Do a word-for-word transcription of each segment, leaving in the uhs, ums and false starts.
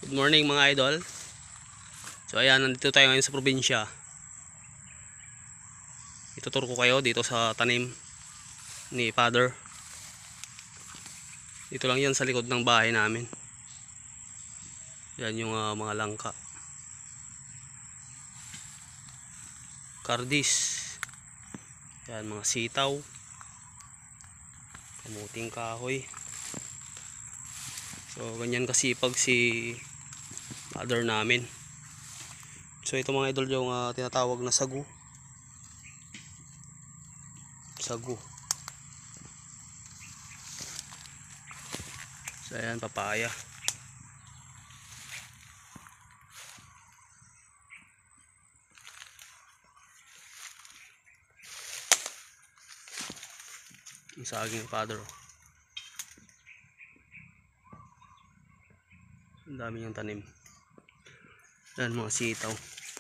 Good morning mga idol. So ayan, nandito tayo ngayon sa probinsya. Ituturo ko kayo dito sa tanim ni Father. Dito lang yan sa likod ng bahay namin. Yan yung uh, mga langka. Kardis. Yan mga sitaw. Kamuting kahoy. So ganyan kasipag si Father namin. So ito mga idol yung uh, tinatawag na sagu. Sagu. So ayan, papaya. Ang saging Father. Ang dami niyang tanim. Yan mga sitaw.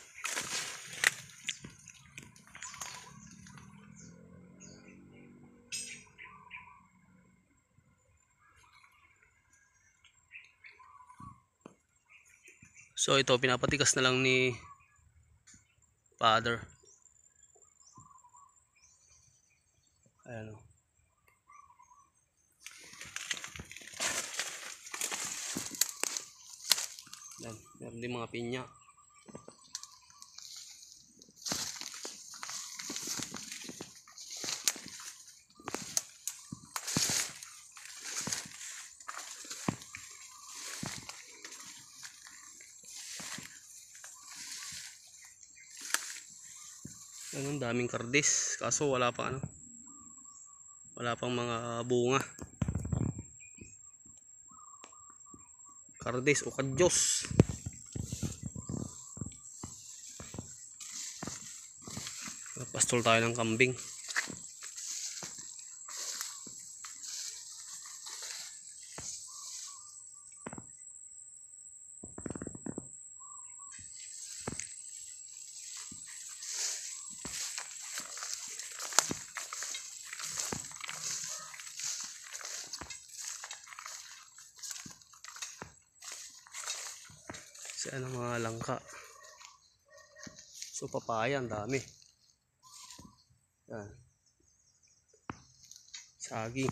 So ito pinapatikas na lang ni Father. Ayan o. Yan, meron din mga pinya. Yan, ang daming kardis, kaso wala pa ano. Wala pang mga bunga. Kardis o kadyos. Pastol tayo ng kambing. Kasi ano mga langka. So papaya ang dami. Yan. Saging.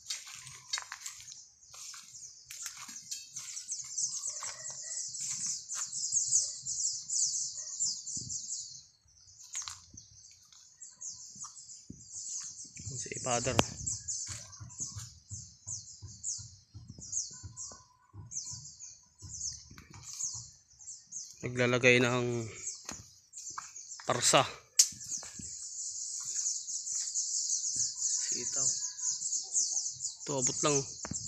Si Father. Naglalagay ng parsa. Sitaw. Ito abot lang.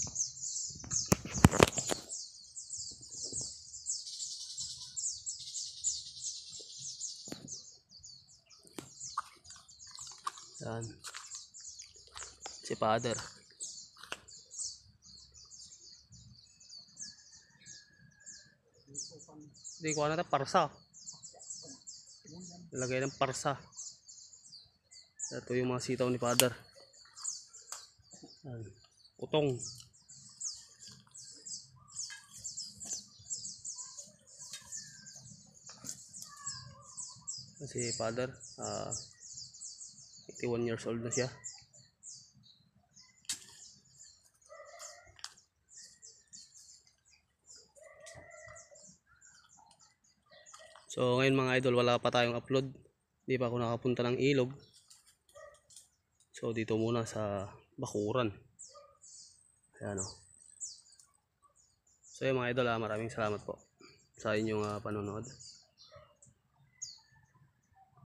Yan. Si Father. Hindi ko na parsa. Lagay ng parsa. Ito yung mga sitaw ni Father. Utong. Kasi Father, uh, eighty-one years old na siya. So ngayon mga idol, wala pa tayong upload. Hindi pa ako nakapunta ng ilog. So dito muna sa bakuran. Ayan o. So yung mga idol, ah, maraming salamat po sa inyong uh, panonood.